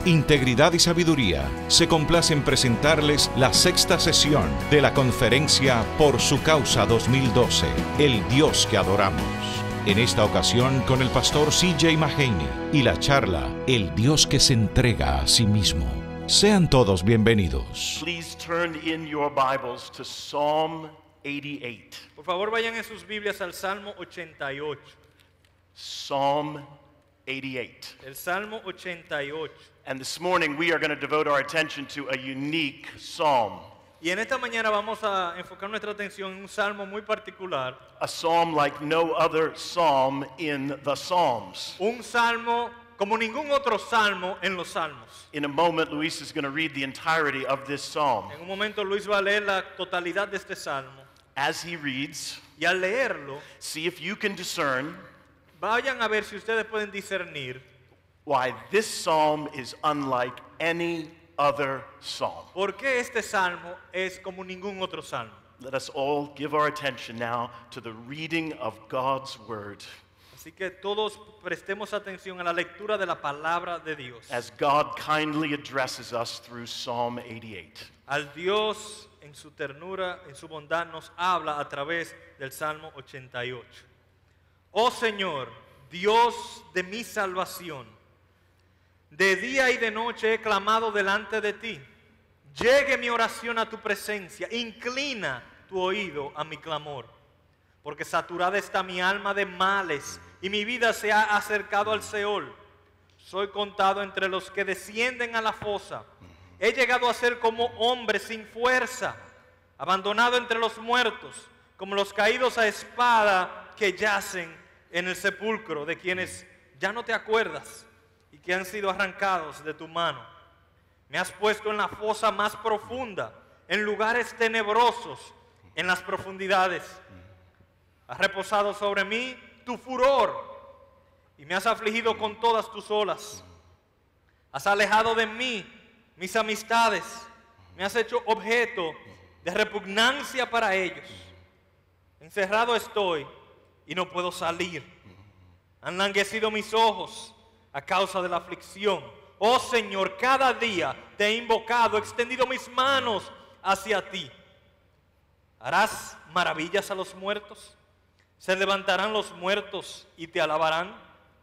integridad y sabiduría, se complace en presentarles la sexta sesión de la conferencia Por su Causa 2012, El Dios que adoramos. En esta ocasión con el pastor C.J. Mahaney y la charla El Dios que se entrega a sí mismo. Sean todos bienvenidos. Please turn in your Bibles to Psalm 88. Por favor, vayan en sus Biblias al Salmo 88. Psalm 88. El Salmo 88. And this morning we are going to devote our attention to a unique psalm. Y en esta mañana vamos a enfocar nuestra atención en un salmo muy particular. A psalm like no other psalm in the Psalms. Un salmo como ningún otro salmo en los salmos. In a moment, Luis is going to read the entirety of this psalm. En un momento Luis va a leer la totalidad de este salmo. As he reads, Y al leerlo, see if you can discern vayan a ver si ustedes pueden discernir why this psalm is unlike any other psalm. por qué este salmo es como ningún otro salmo. Let us all give our attention now to the reading of God's word. Así que todos prestemos atención a la lectura de la palabra de Dios. As God kindly addresses us through Psalm 88. Al Dios en su ternura, en su bondad nos habla a través del Salmo 88. Oh Señor, Dios de mi salvación, de día y de noche he clamado delante de ti. Llegue mi oración a tu presencia, inclina tu oído a mi clamor. Porque saturada está mi alma de males y mi vida se ha acercado al Seol. Soy contado entre los que descienden a la fosa. He llegado a ser como hombre sin fuerza, abandonado entre los muertos, como los caídos a espada que yacen en el sepulcro, de quienes ya no te acuerdas y que han sido arrancados de tu mano. Me has puesto en la fosa más profunda, en lugares tenebrosos, en las profundidades. Has reposado sobre mí tu furor y me has afligido con todas tus olas. Has alejado de mí mis amistades, me has hecho objeto de repugnancia para ellos. Encerrado estoy y no puedo salir. Han languecido mis ojos a causa de la aflicción. Oh Señor, cada día te he invocado, he extendido mis manos hacia ti. ¿Harás maravillas a los muertos? ¿Se levantarán los muertos y te alabarán?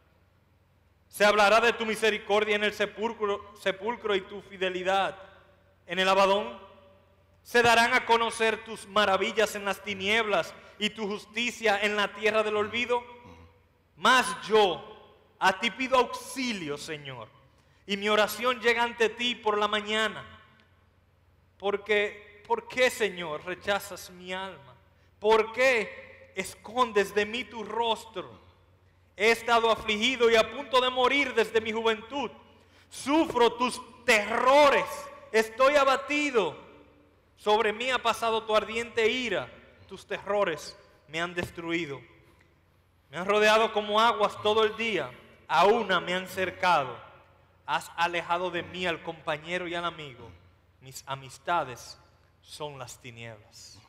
¿Se hablará de tu misericordia en el sepulcro y tu fidelidad en el Abadón? ¿Se darán a conocer tus maravillas en las tinieblas y tu justicia en la tierra del olvido? Mas yo a ti pido auxilio, Señor, y mi oración llega ante ti por la mañana. ¿Por qué, Señor, rechazas mi alma? ¿Por qué escondes de mí tu rostro? He estado afligido y a punto de morir desde mi juventud. Sufro tus terrores, estoy abatido. Sobre mí ha pasado tu ardiente ira, tus terrores me han destruido. Me han rodeado como aguas todo el día, a una me han cercado. Has alejado de mí al compañero y al amigo. Mis amistades son las tinieblas.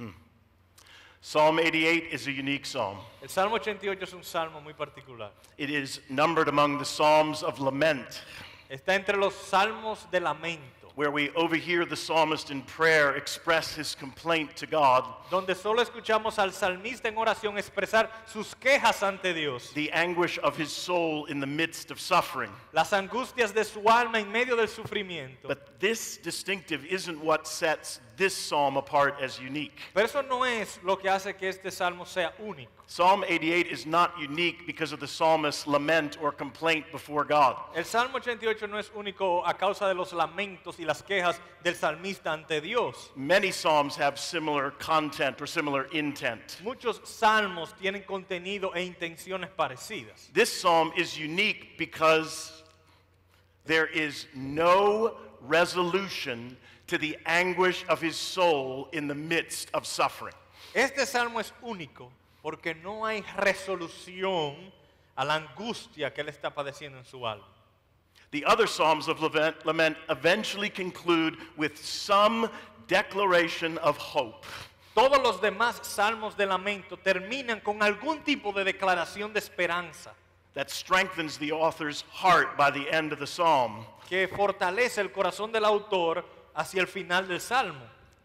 Psalm 88 is a unique psalm. El Salmo 88 es un salmo muy particular. It is numbered among the Psalms of lament, Está entre los salmos de lamento, where we overhear the psalmist in prayer express his complaint to God, donde solo escuchamos al salmista en oración expresar sus quejas ante Dios, the anguish of his soul in the midst of suffering. las angustias de su alma en medio del sufrimiento. But this distinctive isn't what sets this psalm apart as unique. Pero eso no es lo que hace que este salmo sea único. Psalm 88 is not unique because of the psalmist's lament or complaint before God. El Salmo 88 no es único a causa de los lamentos y las quejas del salmista ante Dios. Many psalms have similar content or similar intent. Muchos salmos tienen contenido e intenciones parecidas. This psalm is unique because there is no resolution to the anguish of his soul in the midst of suffering. Este salmo es único porque no hay resolución a la angustia que él está padeciendo en su alma. The other psalms of lament eventually conclude with some declaration of hope. Todos los demás salmos de lamento terminan con algún tipo de declaración de esperanza. that strengthens the author's heart by the end of the psalm. que fortalece el corazón del autor hacia el final del Salmo.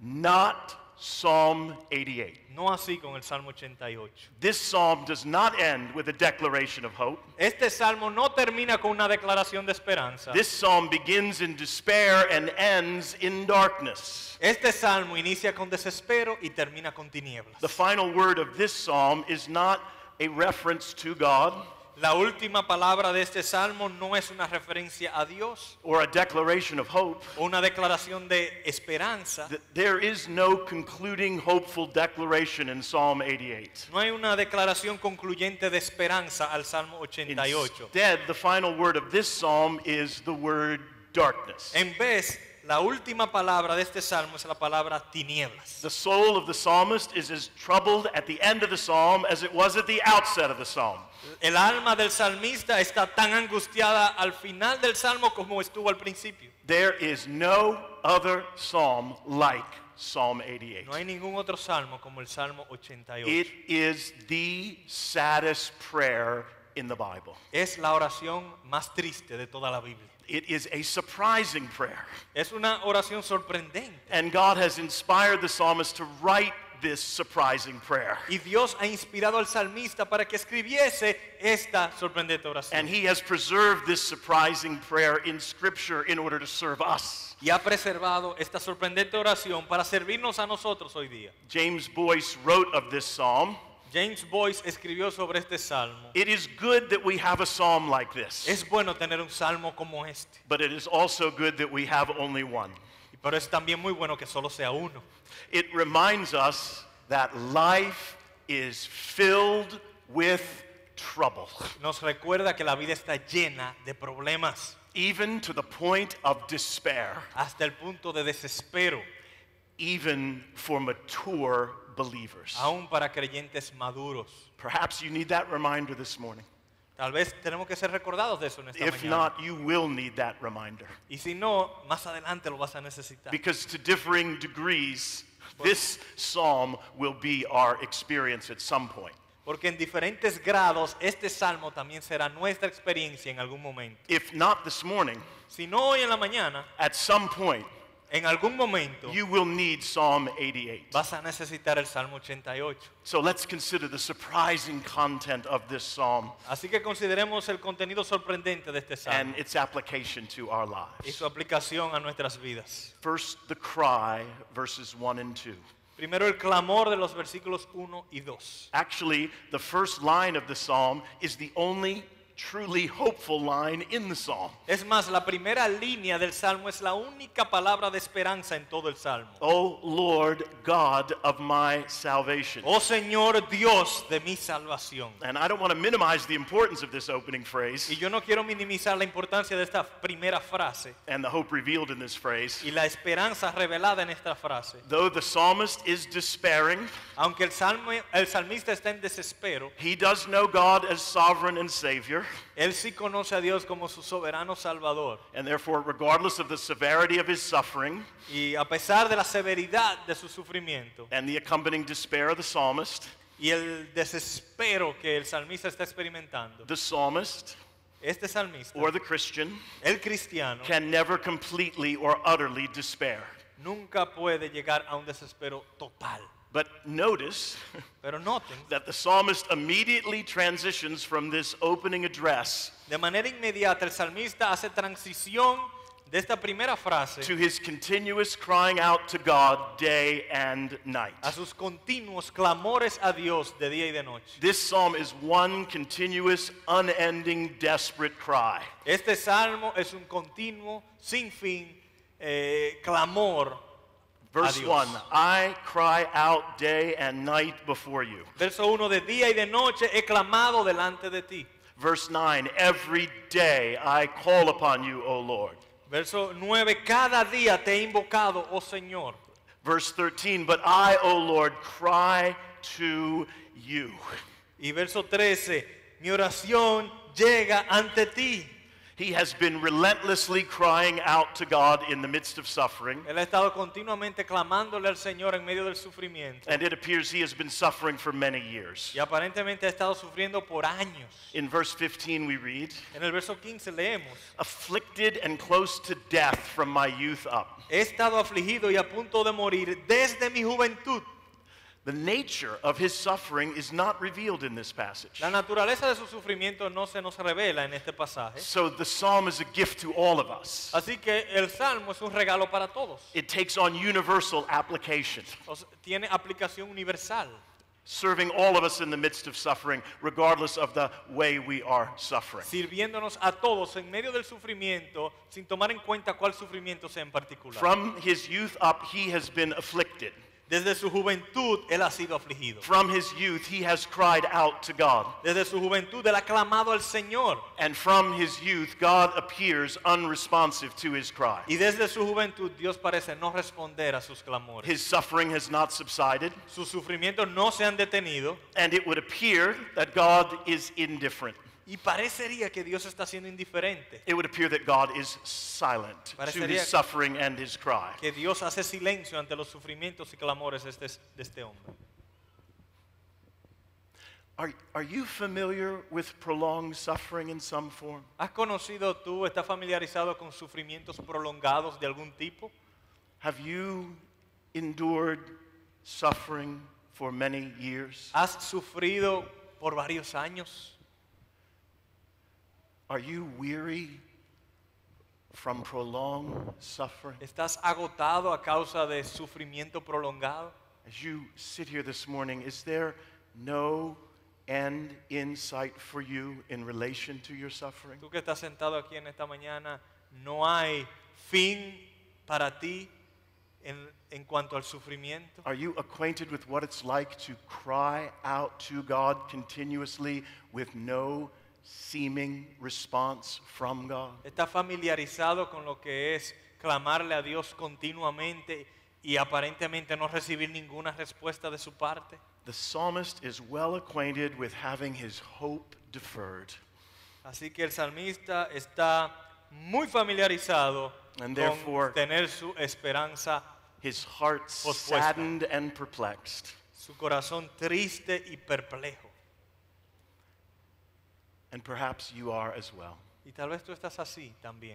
Not Psalm 88. No así con el Salmo 88. This psalm does not end with a declaration of hope. Este Salmo no termina con una declaración de esperanza. This psalm begins in despair and ends in darkness. Este Salmo inicia con desespero y termina con tinieblas. The final word of this psalm is not a reference to God La última palabra de este Salmo no es una referencia a Dios or a declaration of hope. o una declaración de esperanza. There is no concluding hopeful declaration in Psalm 88. No hay una declaración concluyente de esperanza al Salmo 88. Instead, the final word of this psalm is the word darkness. En vez, la última palabra de este Salmo es la palabra tinieblas. The soul of the psalmist is as troubled at the end of the psalm as it was at the outset of the psalm. El alma del salmista está tan angustiada al final del Salmo como estuvo al principio. There is no other psalm like Psalm 88. No hay ningún otro salmo como el Salmo 88. It is the saddest prayer in the Bible. Es la oración más triste de toda la Biblia. It is a surprising prayer. Es una oración sorprendente. And God has inspired the psalmist to write this surprising prayer. Y Dios ha inspirado al salmista para que escribiese esta sorprendente oración. And he has preserved this surprising prayer in Scripture in order to serve us. Y ha preservado esta sorprendente oración para servirnos a nosotros hoy día. James Boyce wrote of this psalm, James Boyce escribió sobre este salmo. "It is good that we have a psalm like this, Es bueno tener un salmo como este, but it is also good that we have only one." pero es también muy bueno que solo sea uno. It reminds us that life is filled with trouble, Nos recuerda que la vida está llena de problemas, even to the point of despair, hasta el punto de desespero, even for mature believers. aún para creyentes maduros. Perhaps you need that reminder this morning. Tal vez tenemos que ser recordados de eso en esta If mañana. not, you will need that reminder. Y si no, más adelante lo vas a necesitar. Because to differing degrees, this psalm will be our experience at some point. Porque en diferentes grados este salmo también será nuestra experiencia en algún momento. If not this morning, Si no hoy en la mañana, at some point, en algún momento you will need Psalm 88. vas a necesitar el Salmo 88. So let's consider the surprising content of this psalm Así que consideremos el contenido sorprendente de este and salmo its application to our y lives. su aplicación a nuestras vidas. First, the cry, verses 1 and 2. Primero el clamor de los versículos 1 y 2. Actually, the first line of the psalm is the only truly hopeful line in the psalm. Es más, la primera línea del salmo es la única palabra de esperanza en todo el salmo. O Lord God of my salvation. Oh Señor Dios de mi salvación. And I don't want to minimize the importance of this opening phrase Y yo no quiero minimizar la importancia de esta primera frase and the hope revealed in this phrase. y la esperanza revelada en esta frase. Though the psalmist is despairing, Aunque el salmista está en desespero, he does know God as sovereign and Savior. él sí conoce a Dios como su soberano Salvador. And therefore, regardless of the severity of his suffering Y a pesar de la severidad de su sufrimiento and the accompanying despair of the psalmist, y el desespero que el salmista está experimentando, the psalmist este salmista, or the Christian el cristiano, can never completely or utterly despair. nunca puede llegar a un desespero total. But notice Pero noten, that the psalmist immediately transitions from this opening address de manera inmediata el salmista hace transición de esta primera frase to his continuous crying out to God day and night. a sus continuos clamores a Dios de día y de noche. This psalm is one continuous, unending, desperate cry. Este salmo es un continuo, sin fin, clamor Verse a Dios. 1, I cry out day and night before you. Verso 1, de día y de noche he clamado delante de ti. Verse 9, every day I call upon you, O Lord. Verso 9, cada día te he invocado, oh Señor. Verse 13, but I, O Lord, cry to you. Y verso 13, mi oración llega ante ti. He has been relentlessly crying out to God in the midst of suffering. Él ha estado continuamente clamándole al Señor en medio del sufrimiento. And it appears he has been suffering for many years. Y aparentemente ha estado sufriendo por años. In verse 15 we read, En el verso 15 leemos, afflicted and close to death from my youth up. he estado afligido y a punto de morir desde mi juventud. The nature of his suffering is not revealed in this passage. La naturaleza de su sufrimiento no se nos revela en este pasaje. So the psalm is a gift to all of us. Así que el Salmo es un regalo para todos. It takes on universal application, O sea, tiene aplicación universal, serving all of us in the midst of suffering, regardless of the way we are suffering. sirviéndonos a todos en medio del sufrimiento, sin tomar en cuenta cuál sufrimiento sea en particular. From his youth up, he has been afflicted. Desde su juventud, él ha sido afligido. From his youth, he has cried out to God. Desde su juventud, él ha clamado al Señor. And from his youth, God appears unresponsive to his cry. Y desde su juventud, Dios parece no responder a sus clamores. His suffering has not subsided, Sus sufrimientos no se han detenido. and it would appear that God is indifferent. Y parecería que Dios está siendo indiferente. It would appear that God is silent to Parecería his suffering and his cry. Que Dios hace silencio ante los sufrimientos y clamores de este hombre. Are you familiar with prolonged suffering in some form? ¿Has conocido tú, estás familiarizado con sufrimientos prolongados de algún tipo? Have you endured suffering for many years? ¿Has sufrido por varios años? Are you weary from prolonged suffering? ¿Estás agotado a causa de sufrimiento prolongado? As you sit here this morning, is there no end in sight for you in relation to your suffering? Tú que estás sentado aquí en esta mañana, ¿no hay fin para ti en cuanto al sufrimiento? Are you acquainted with what it's like to cry out to God continuously with no seeming response from God? ¿Estás familiarizado con lo que es clamarle a Dios continuamente y aparentemente no recibir ninguna respuesta de su parte? The psalmist is well acquainted with having his hope deferred. Así que el salmista está muy familiarizado And con therefore, tener su esperanza, his heart Pospuesta. saddened and perplexed. su corazón triste y perplejo. And perhaps you are as well. Y tal vez tú estás así también.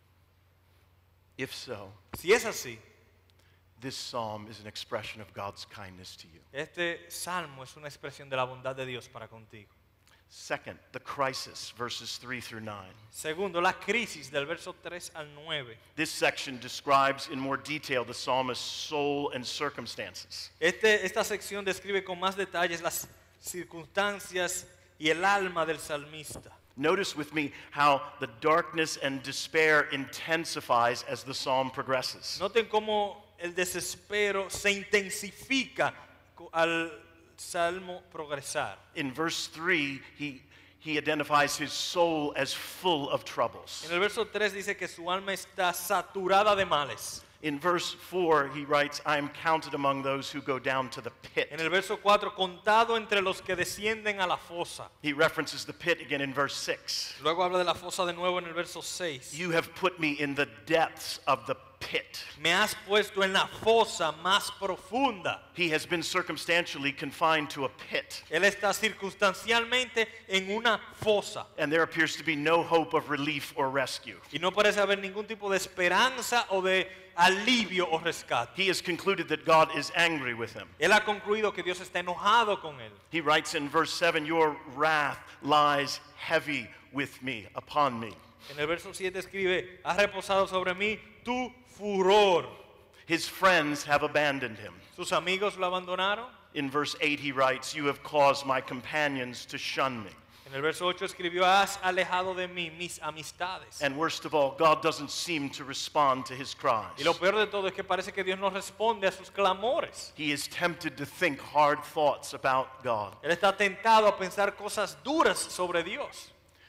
If so, Si es así, this psalm is an expression of God's kindness to you. este salmo es una expresión de la bondad de Dios para contigo. Second, the crisis, verses 3 through 9. Segundo, la crisis del verso 3 al 9. This section describes in more detail the psalmist's soul and circumstances. Esta sección describe con más detalles las circunstancias y el alma del salmista. Notice with me how the darkness and despair intensifies as the psalm progresses. Noten cómo el desespero se intensifica al salmo progresar. In verse 3, he identifies his soul as full of troubles. En el verso 3 dice que su alma está saturada de males. In verse 4, he writes, I am counted among those who go down to the pit. En el verso 4, contado entre los que descienden a la fosa. He references the pit again in verse 6. Luego habla de la fosa de nuevo en el verso 6. You have put me in the depths of the pit. Me has puesto en la fosa más profunda. He has been circumstantially confined to a pit. Él está circunstancialmente en una fosa. And there appears to be no hope of relief or rescue. Y no parece haber ningún tipo de esperanza o de alivio o rescate. He has concluded that God is angry with him. Él ha concluido que Dios está enojado con él. He writes in verse 7, your wrath lies heavy with me, upon me. En el verso 7 escribe, has reposado sobre mí tu furor. His friends have abandoned him. Sus amigos lo abandonaron. In verse 8 he writes, you have caused my companions to shun me. En el verso 8 escribió, has alejado de mí mis amistades. And worst of all, God doesn't seem to respond to his cries. Y lo peor de todo es que parece que Dios no responde a sus clamores. He is tempted to think hard thoughts about God. Él está tentado a pensar cosas duras sobre Dios.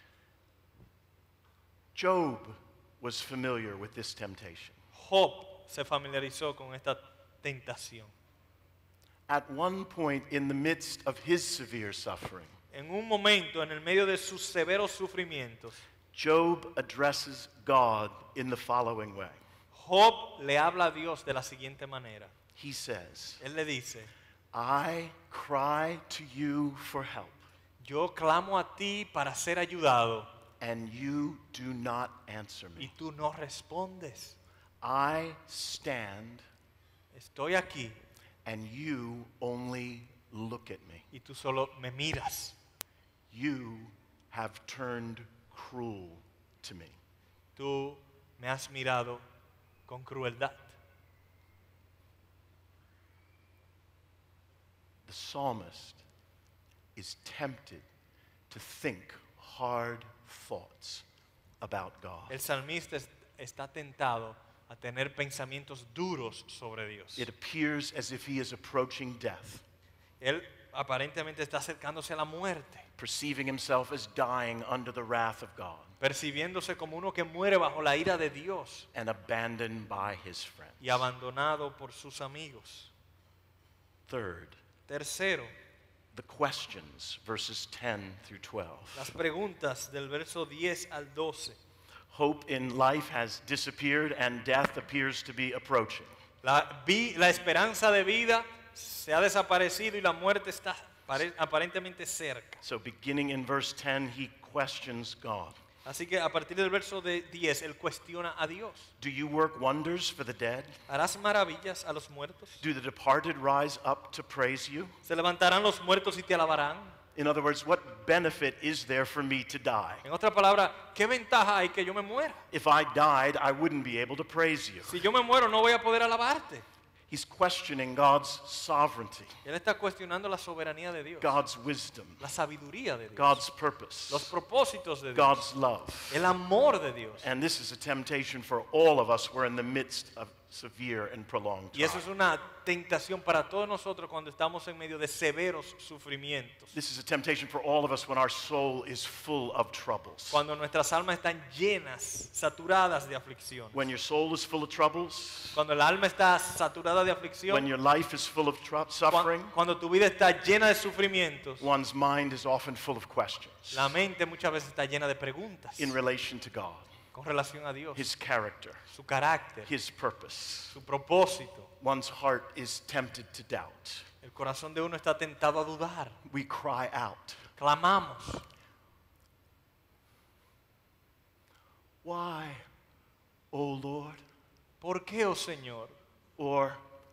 Job was familiar with this temptation. Job se familiarizó con esta tentación. At one point in the midst of his severe suffering, En un momento, en el medio de sus severos sufrimientos, Job addresses God in the following way. Job le habla a Dios de la siguiente manera. He says, Él le dice, I cry to you for help, yo clamo a ti para ser ayudado and you do not answer y me. tú no respondes. I stand, Estoy aquí and you only look at me. y tú solo me miras. You have turned cruel to me. Tú me has mirado con crueldad. The psalmist is tempted to think hard thoughts about God. El salmista está tentado a tener pensamientos duros sobre Dios. It appears as if he is approaching death, Él aparentemente está acercándose a la muerte, perceiving himself as dying under the wrath of God percibiéndose como uno que muere bajo la ira de Dios and abandoned by his friends. y abandonado por sus amigos. Third, Tercero, the questions, verses 10 through 12. las preguntas del verso 10 al 12. Hope in life has disappeared and death appears to be approaching. La esperanza de vida se ha desaparecido y la muerte está aparentemente cerca. So beginning in verse 10, he questions God. Así que a partir del verso 10, él cuestiona a Dios. Do you work wonders for the dead? ¿Harás maravillas a los muertos? Do the departed rise up to praise you? ¿Se levantarán los muertos y te alabarán? In other words, what benefit is there for me to die? En otra palabra, ¿qué ventaja hay que yo me muera? If I died, I wouldn't be able to praise you. Si yo me muero, no voy a poder alabarte. He's questioning God's sovereignty, Él está cuestionando la soberanía de Dios, God's wisdom, la sabiduría de Dios, God's purpose, los propósitos de Dios, God's love. el amor de Dios. And this is a temptation for all of us. We're in the midst of severe and prolonged Y eso es trial. una tentación para todos nosotros cuando estamos en medio de severos sufrimientos. This is a temptation for all of us when our soul is full of troubles. Cuando nuestras almas están llenas, saturadas de aflicción. When your soul is full of troubles, Cuando el alma está saturada de aflicción. when your life is full of suffering, Cuando tu vida está llena de sufrimientos. one's mind is often full of questions La mente muchas veces está llena de preguntas in relation to God, con relación a Dios, His character, su carácter, His purpose. su propósito. One's heart is tempted to doubt. El corazón de uno está tentado a dudar. We cry out, Clamamos. why, O Lord? ¿Por qué, oh Señor? Or,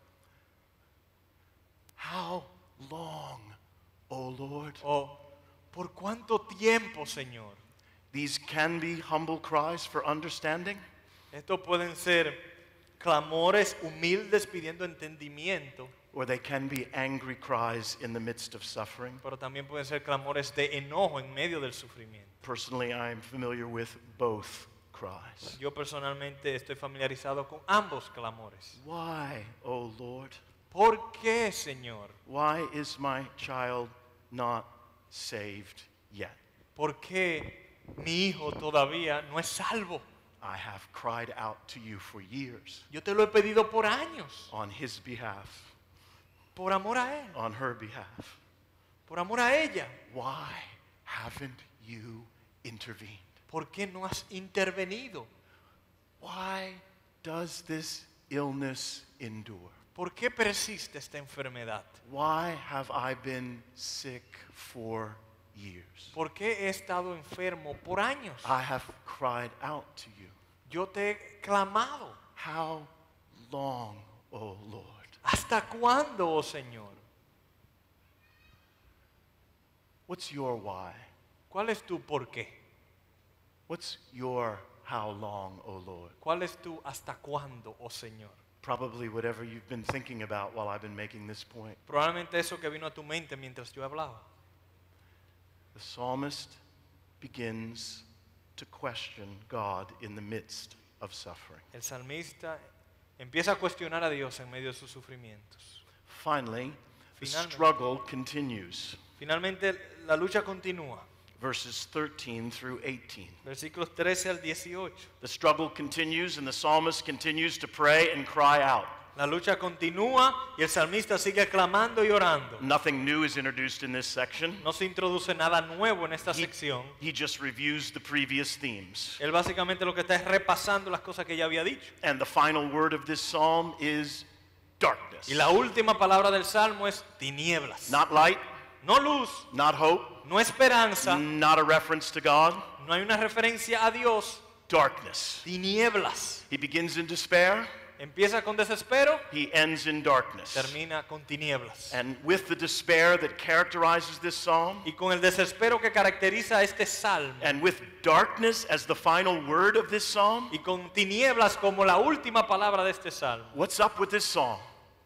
how long, O Lord? O ¿por cuánto tiempo, Señor? These can be humble cries for understanding, Estos pueden ser clamores humildes pidiendo entendimiento, or they can be angry cries in the midst of suffering. pero también pueden ser clamores de enojo en medio del sufrimiento. Personally, I am familiar with both cries. Yo personalmente estoy familiarizado con ambos clamores. Why, O Lord? ¿Por qué, Señor? Why is my child not saved yet? ¿Por qué mi hijo todavía no es salvo? I have cried out to you for years Yo te lo he pedido por años, on his behalf, por amor a él, on her behalf. por amor a ella. Why haven't you intervened? ¿Por qué no has intervenido? Why does this illness endure? ¿Por qué persiste esta enfermedad? Why have I been sick for years? ¿Por qué he estado enfermo por años? I have cried out to you. Yo te he clamado. How long, O Lord? ¿Hasta cuándo, oh Señor? What's your why? ¿Cuál es tu por qué? What's your how long, O Lord? ¿Cuál es tu hasta cuándo, oh Señor? Probably whatever you've been thinking about while I've been making this point. Probablemente eso que vino a tu mente mientras yo hablaba. The psalmist begins to question God in the midst of suffering. El salmista empieza a cuestionar a Dios en medio de sus sufrimientos. Finally, the Finalmente. struggle continues. Finalmente, la lucha continúa. Verses 13 through 18. Versículos 13 al 18. The struggle continues and the psalmist continues to pray and cry out. La lucha continúa y el salmista sigue clamando y orando. Nothing new is introduced in this section. No se introduce nada nuevo en esta sección. He just reviews the previous themes. Él básicamente lo que está es repasando las cosas que ya había dicho. And the final word of this psalm is darkness. Y la última palabra del salmo es tinieblas. Not light, No luz, not hope, no esperanza, not a reference to God. no hay una referencia a Dios. Darkness. Tinieblas. He begins in despair. Empieza con desespero, He ends in darkness. termina con tinieblas. And with the despair that characterizes this psalm, Y con el desespero que caracteriza a este salmo, and with darkness as the final word of this psalm, y con tinieblas como la última palabra de este salmo. what's up with this psalm?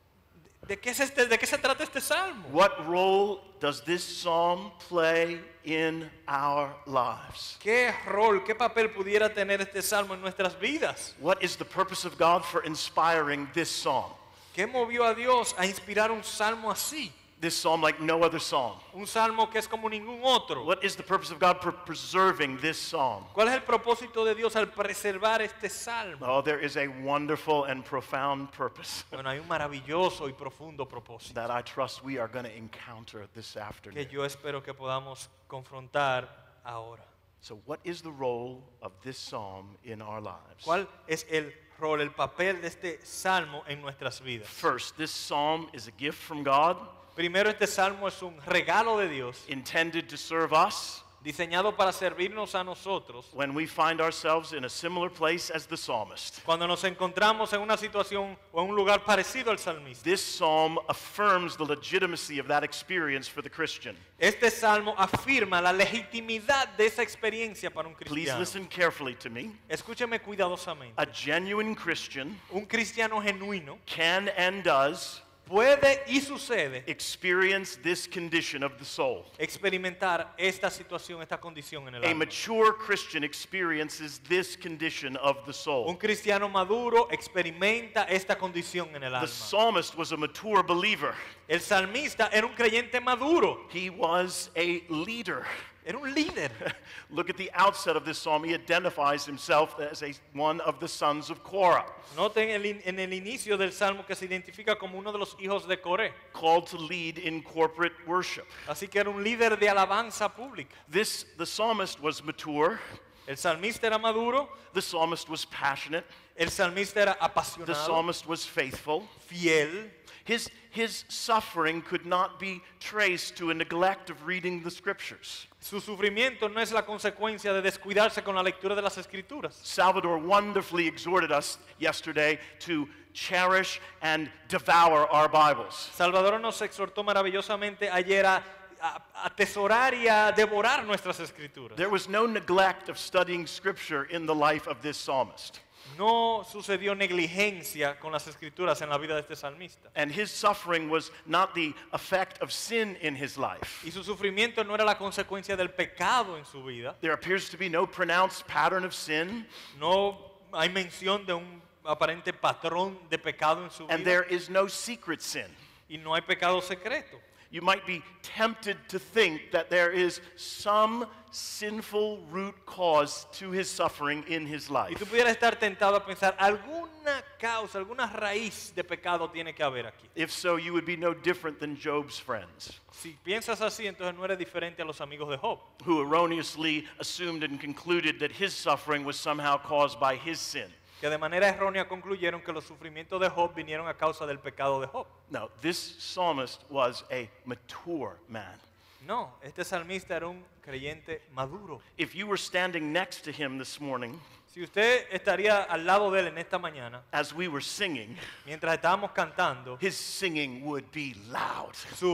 ¿De qué se trata este salmo? What role does this psalm play in our lives? ¿Qué rol, qué papel pudiera tener este salmo en nuestras vidas? What is the purpose of God for inspiring this psalm? ¿Qué movió a Dios a inspirar un salmo así? This psalm like no other psalm. Un salmo que es como ningún otro. What is the purpose of God for preserving this psalm? ¿Cuál es el propósito de Dios al preservar este salmo? Oh, there is a wonderful and profound purpose Bueno, hay un maravilloso y profundo propósito that I trust we are going to encounter this afternoon. que yo espero que podamos confrontar ahora. So, what is the role of this psalm in our lives? ¿Cuál es el rol, el papel de este salmo en nuestras vidas? First, this psalm is a gift from God, Primero, este salmo es un regalo de Dios intended to serve us diseñado para servirnos a nosotros when we find ourselves in a similar place as the psalmist. cuando nos encontramos en una situación o en un lugar parecido al salmista. This psalm affirms the legitimacy of that experience for the Christian. Este salmo afirma la legitimidad de esa experiencia para un Please cristiano. listen carefully to me. Escúcheme cuidadosamente. A genuine Christian Un cristiano genuino can and does puede y sucede experience this condition of the soul. experimentar esta situación, esta condición en el A alma. mature Christian experiences this condition of the Un soul. cristiano maduro experimenta esta condición en el The alma. psalmist was a mature believer. El salmista era un creyente maduro, He was a leader. era un líder. Look at the outset of this psalm. He identifies himself as one of the sons of Korah, Noten en el inicio del salmo que se identifica como uno de los hijos de Coré. called to lead in corporate worship. Así que era un líder de alabanza pública. The psalmist was mature. El salmista era maduro, The psalmist was passionate. el salmista era The apasionado, psalmist was faithful. fiel. His suffering could not be traced to a neglect of reading the scriptures. Su sufrimiento no es la consecuencia de descuidarse con la lectura de las escrituras. Salvador wonderfully exhorted us yesterday to cherish and devour our Bibles. Salvador nos exhortó maravillosamente ayer a atesorar y a devorar nuestras escrituras. There was no neglect of studying scripture in the life of this psalmist. No sucedió negligencia con las escrituras en la vida de este salmista. And his suffering was not the effect of sin in his life. Y su sufrimiento no era la consecuencia del pecado en su vida. There appears to be no pronounced pattern of sin, No hay mención de un aparente patrón de pecado en su and vida. there is no secret sin. Y no hay pecado secreto. You might be tempted to think that there is some sinful root cause to his suffering in his Y life. tú pudieras estar tentado a pensar, alguna causa, alguna raíz de pecado tiene que haber aquí. If so, you would be no different than Job's friends, Si piensas así, entonces no eres diferente a los amigos de Job, who erroneously assumed and concluded that his suffering was somehow caused by his sin. que de manera errónea concluyeron que los sufrimientos de Job vinieron a causa del pecado de Job. No, this psalmist was a mature man. No, este salmista era un creyente maduro. If you were standing next to him this morning Si usted estaría al lado de él en esta mañana, as we were singing, mientras estábamos cantando, his singing would be loud.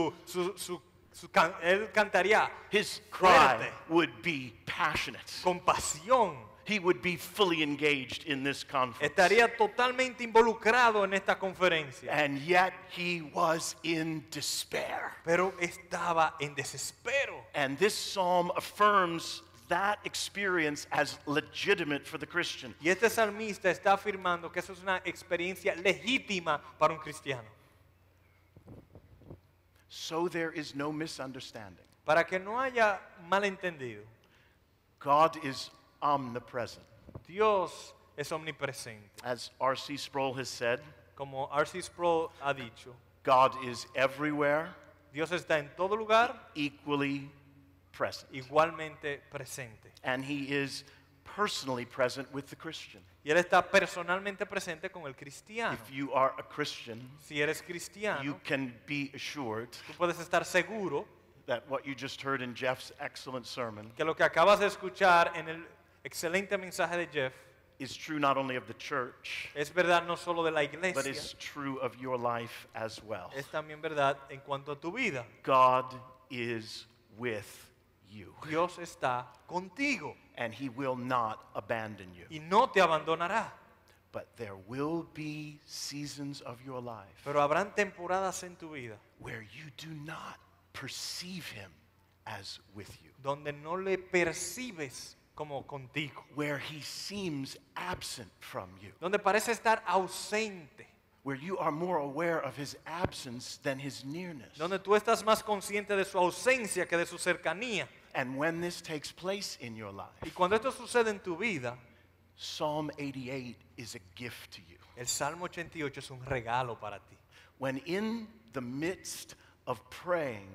él cantaría His cry fuerte, would be passionate. con pasión. He would be fully engaged in this conference. Estaría totalmente involucrado en esta conferencia. And yet he was in despair. Pero estaba en desespero. And this psalm affirms that experience as legitimate for the Christian. Y este salmista está afirmando que eso es una experiencia legítima para un cristiano. So there is no misunderstanding. Para que no haya malentendido, God is omnipresent. Dios es omnipresente. As R.C. Sproul has said, como R.C. Sproul ha dicho, God is everywhere, Dios está en todo lugar, equally present. igualmente presente. And he is personally present with the Christian. Y Él está personalmente presente con el cristiano. If you are a Christian, Si eres cristiano, you can be assured tú puedes estar seguro that what you just heard in Jeff's excellent sermon que lo que acabas de escuchar en el excelente mensaje de Jeff is true not only of the church, es verdad no solo de la but iglesia, is true of your life as well. es también verdad en cuanto a tu vida. God is with you, Dios está contigo and he will not abandon you. y no te abandonará. But there will be seasons of your life Pero habrán temporadas en tu vida where you do not perceive him as with you, donde no le percibes como contigo, where he seems absent from you, donde parece estar ausente, where you are more aware of his absence than his nearness. donde tú estás más consciente de su ausencia que de su cercanía. And when this takes place in your Y life, cuando esto sucede en tu vida, Psalm 88 is a gift to you. el Salmo 88 es un regalo para ti. When in the midst of praying,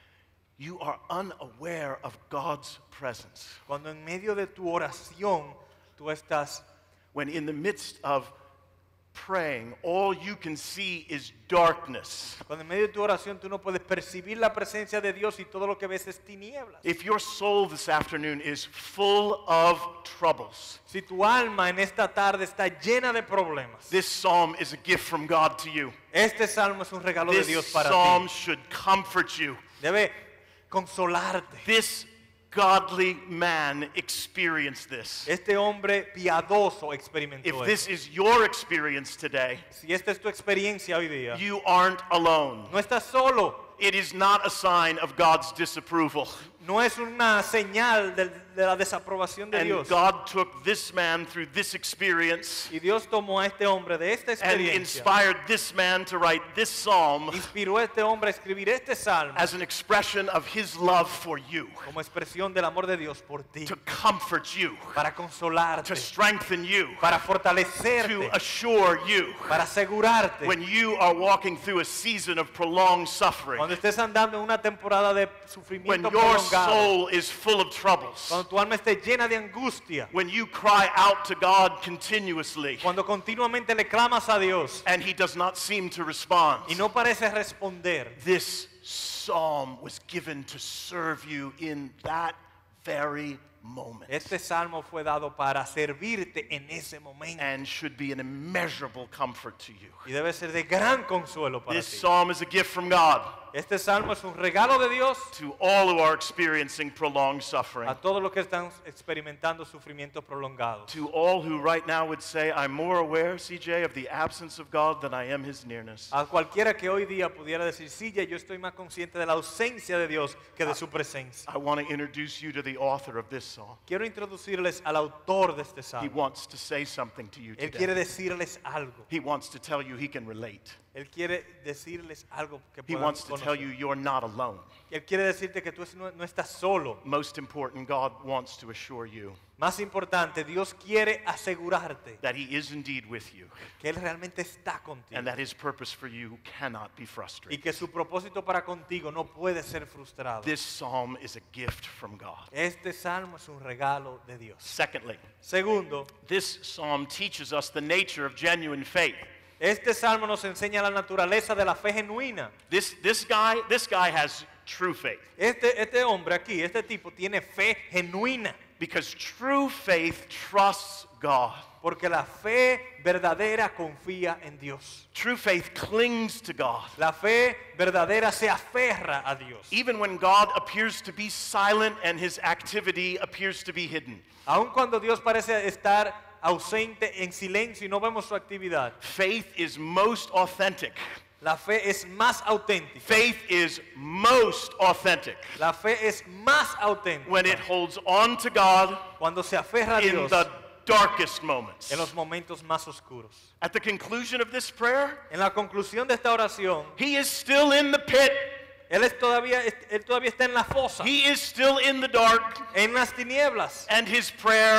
you are unaware of God's presence. Cuando en medio de tu oración tú estás, When in the midst of praying, all you can see is darkness. cuando en medio de tu oración tú no puedes percibir la presencia de Dios y todo lo que ves es tinieblas. If your soul this afternoon is full of troubles, Si tu alma en esta tarde está llena de problemas, this psalm is a gift from God to you. este salmo es un regalo de This Dios para psalm ti. should comfort you. Debe consolarte. This godly man experienced this. Este hombre piadoso experimentó If this esto. is your experience today, Si esta es tu experiencia hoy día, you aren't alone. no estás solo. It is not a sign of God's disapproval. No es una señal de la desaprobación de And Dios. God took this man through this experience Y Dios tomó a este hombre de esta and experiencia, inspired this man to write this psalm inspiró a este hombre a escribir este salmo as an expression of his love for you, como expresión del amor de Dios por ti, to comfort you, para consolarte, to strengthen you, para to fortalecerte, assure you para asegurarte. when you are walking through a season of prolonged suffering, Cuando estés andando en una temporada de when sufrimiento your prolongado, soul is full of troubles, cuando tu alma esté llena de angustia, when you cry out to God continuously cuando continuamente le clamas a Dios and he does not seem to respond. y no parece responder, This psalm was given to serve you in that very moment este salmo fue dado para servirte en ese momento and should be an immeasurable comfort to you. y debe ser de gran consuelo para This ti. psalm is a gift from God Este salmo es un regalo de Dios to all who are experiencing prolonged suffering, a todos los que están experimentando sufrimientos prolongados. to all who right now would say, I'm more aware, CJ, of the absence of God than I am his nearness. A cualquiera que hoy día pudiera decir, sí, ya yo estoy más consciente de la ausencia de Dios que de su presencia. I want to introduce you to the author of this psalm. Quiero introducirles al autor de este He salmo. wants to say something to you Él quiere today. decirles algo. He wants to tell you he can relate. Él quiere decirles algo que He puedan wants to tell conocer. you you're not alone. Él quiere decirte que tú no estás solo. Most important, God wants to assure you Más importante, Dios quiere asegurarte that he is indeed with you que Él realmente está contigo and that his purpose for you cannot be y frustrated. que su propósito para contigo no puede ser frustrado. This psalm is a gift from God. Este salmo es un regalo de Dios. Secondly, Segundo, this psalm teaches us the nature of genuine faith. este salmo nos enseña la naturaleza de la fe genuina. This guy has true faith Este hombre aquí, este tipo, tiene fe genuina. because true faith trusts God. Porque la fe verdadera confía en Dios. True faith clings to God. La fe verdadera se aferra a Dios. Even when God appears to be silent and his activity appears to be hidden. Aun cuando Dios parece estar ausente, en silencio y no vemos su actividad, Faith is most authentic. la fe es más auténtica. Faith is most authentic La fe es más when it auténtica holds on to God cuando se aferra a in Dios the darkest moments. en los momentos más oscuros. At the conclusion of this prayer, En la conclusión de esta oración, he is still in the pit. él todavía está en la fosa, He is still in the dark, en las tinieblas. and his prayer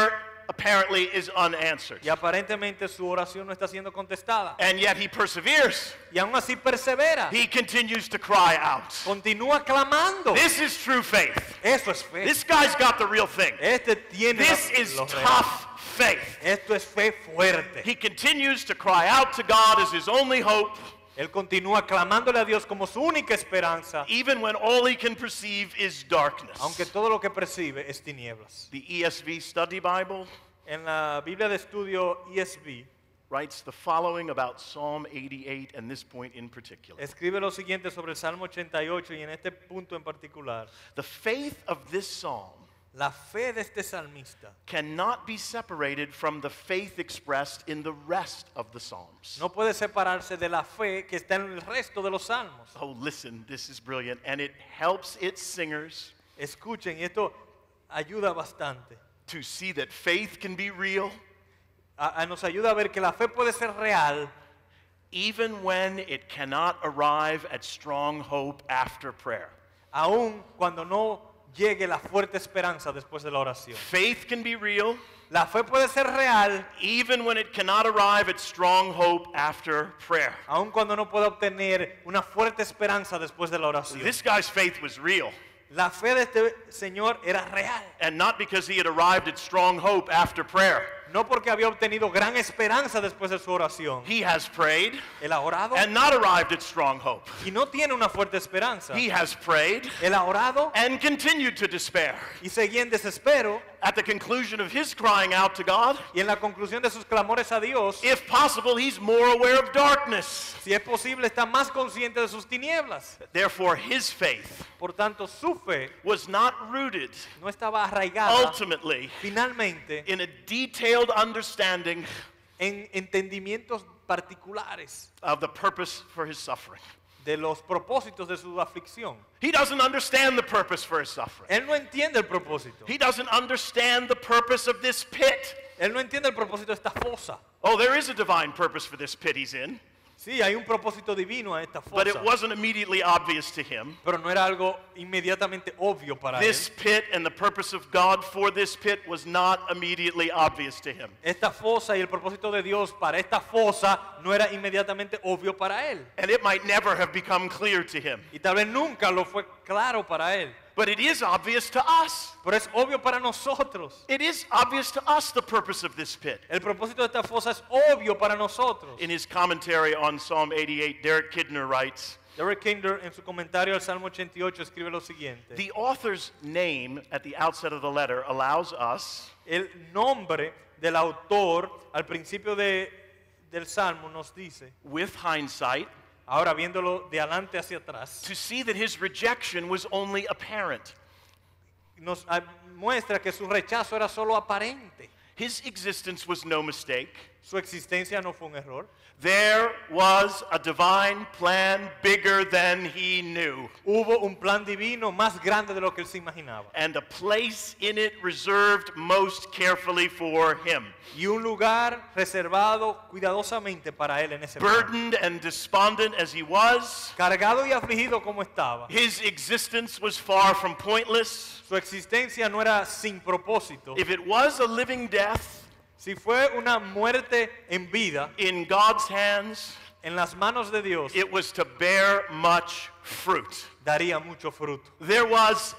apparently is unanswered. Y aparentemente su oración no está siendo contestada. And yet he perseveres. Y aún así persevera. He continues to cry out. Continúa clamando. This is true faith. Eso es fe. This guy's got the real thing. Este tiene This is lo real. tough faith. Esto es fe fuerte. He continues to cry out to God as his only hope, Él continúa clamándole a Dios como su única esperanza, even when all he can perceive is darkness. aunque todo lo que percibe es tinieblas. The ESV Study Bible En la Biblia de estudio ESV writes the following about Psalm 88 and this point in particular. escribe lo siguiente sobre el Salmo 88 y en este punto en particular. The faith of this psalm La fe de este salmista cannot be separated from the faith expressed in the rest of the Psalms. no puede separarse de la fe que está en el resto de los salmos. Oh, listen, this is brilliant, and it helps its singers Escuchen, y esto ayuda bastante. to see that faith can be real Nos ayuda a ver que la fe puede ser real even when it cannot arrive at strong hope after prayer. aun cuando no llegue la fuerte esperanza después de la oración. Faith can be real La fe puede ser real even when it cannot arrive at strong hope after prayer. aun cuando no pueda obtener una fuerte esperanza después de la oración. This guy's faith was real, La fe de este señor era real, and not because he had arrived at strong hope after prayer. no porque había obtenido gran esperanza después de su oración. He has prayed Él ha orado and not arrived at strong hope. y no tiene una fuerte esperanza. He has prayed Él ha orado and continued to despair. y seguía en desespero, At the conclusion of his crying out to God, y en la conclusión de sus clamores a Dios, if possible, he's more aware of darkness. si es posible, está más consciente de sus tinieblas. Therefore, his faith Por tanto, su fe was not rooted no estaba arraigada ultimately finalmente in a detailed understanding en entendimientos particulares of the purpose for his suffering. de los propósitos de su aflicción. He doesn't understand the purpose for his suffering. Él no entiende el propósito. He doesn't understand the purpose of this pit. Él no entiende el propósito de esta fosa. Oh, there is a divine purpose for this pit he's in, Sí, hay un propósito divino a esta but it fosa, wasn't immediately obvious to him. pero no era algo inmediatamente obvio para This él. pit and the purpose of God for this pit was not immediately obvious to him. Esta fosa y el propósito de Dios para esta fosa no era inmediatamente obvio para él. And it might never have become clear to him. Y tal vez nunca lo fue claro para él. But it is obvious to us. Pero es obvio para nosotros. It is obvious to us the purpose of this pit. El propósito de esta fosa es obvio para nosotros. In his commentary on Psalm 88, Derek Kidner writes, Derek Kinder en su comentario al Salmo 88 escribe lo siguiente. the author's name at the outset of the letter allows us El nombre del autor al principio del Salmo nos dice, with hindsight, ahora viéndolo de adelante hacia atrás, to see that his rejection was only apparent. nos muestra que su rechazo era solo aparente. His existence was no mistake. Su existencia no fue un error. There was a divine plan bigger than he knew, Hubo un plan divino más grande de lo que él se imaginaba. and a place in it reserved most carefully for him. Y un lugar reservado cuidadosamente para él en ese plan. Burdened and despondent as he was, Cargado y afligido como estaba. his existence was far from pointless. Su existencia no era sin propósito. If it was a living death Si fue una muerte en vida, in God's hands, en las manos de Dios, it was to bear much fruit. daría mucho fruto. There was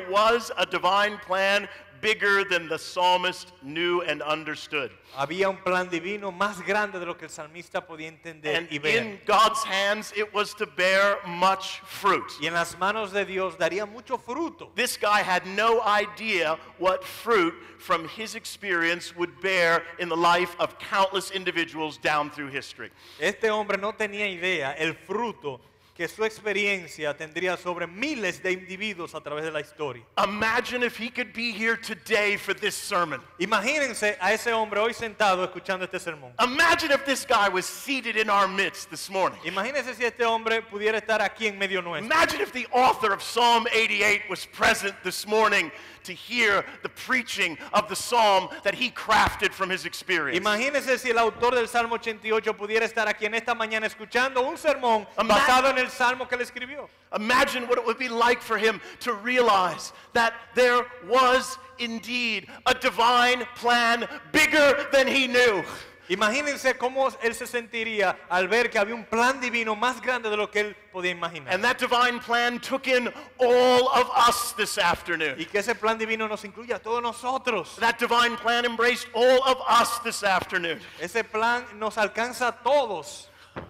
a divine plan bigger than the psalmist knew and understood. Había un plan divino más grande de lo que el salmista podía entender And y ver. in God's hands, it was to bear much fruit. Y en las manos de Dios daría mucho fruto. This guy had no idea what fruit from his experience would bear in the life of countless individuals down through history. Este hombre no tenía idea el fruto que su experiencia tendría sobre miles de individuos a través de la historia. Imagine if he could be here today for this sermon. Imagínense a ese hombre hoy sentado escuchando este sermón. Imagine if this guy was seated in our midst this morning. Imagínense si este hombre pudiera estar aquí en medio nuestro. Imagine if the author of Psalm 88 was present this morning to hear the preaching of the psalm that he crafted from his experience. Imagínese si el autor del Salmo 88 pudiera estar aquí en esta mañana escuchando un sermón Ima- basado en el Salmo que él escribió. Imagine what it would be like for him to realize that there was indeed a divine plan bigger than he knew. Imagínense cómo él se sentiría al ver que había un plan divino más grande de lo que él podía imaginar. And that divine plan took in all of us this afternoon. Y que ese plan divino nos incluya a todos nosotros. That divine plan embraced all of us this afternoon. Ese plan nos alcanza a todos.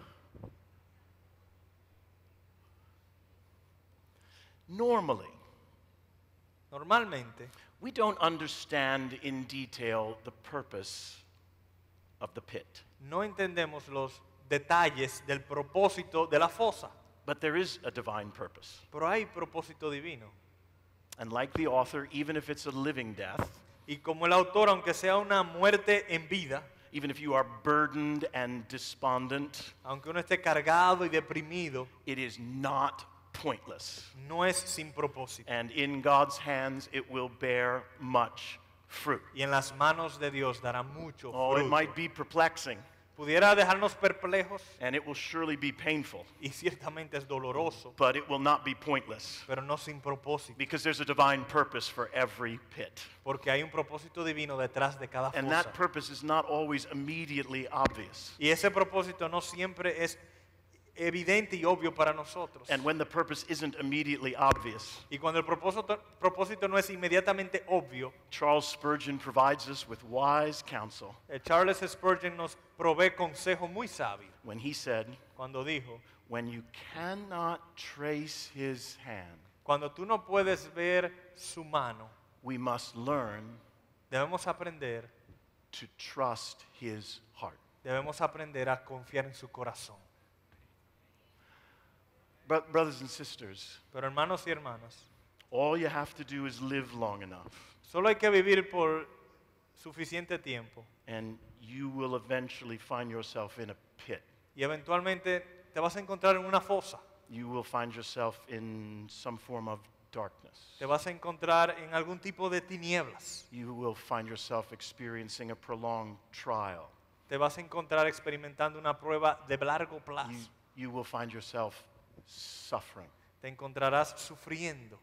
Normally, Normalmente we don't understand in detail the purpose of the pit. no entendemos los detalles del propósito de la fosa, But there is a divine purpose. pero hay propósito divino. And like the author, even if it's a living death, Y como el autor, aunque sea una muerte en vida, even if you are burdened and despondent, aunque uno esté cargado y deprimido, it is not pointless. no es sin propósito. And in God's hands, it will bear much fruit. Y en las manos de Dios dará mucho Oh, it fruto. might be perplexing, Pudiera dejarnos perplejos and it will surely be painful, y ciertamente es doloroso, but it will not be pointless, pero no sin propósito, because there's a divine purpose for every pit. porque hay un propósito divino detrás de cada And fosa. that purpose is not always immediately obvious. Y ese propósito no siempre es evidente y obvio para nosotros. And when the purpose isn't immediately obvious, Y cuando el propósito no es inmediatamente obvio, Charles Spurgeon provides us with wise counsel Charles Spurgeon nos provee consejo muy sabio when he said, cuando dijo, when you cannot trace his hand, cuando tú no puedes ver su mano, we must learn debemos aprender to trust his heart. Debemos aprender a confiar en su corazón. Brothers and sisters, Pero hermanos y hermanas, all you have to do is live long enough, solo hay que vivir por suficiente tiempo and you will eventually find yourself in a pit. y eventualmente te vas a encontrar en una fosa, You will find yourself in some form of darkness. te vas a encontrar en algún tipo de tinieblas, You will find yourself experiencing a prolonged trial. te vas a encontrar experimentando una prueba de largo plazo, You will find yourself suffering. te encontrarás sufriendo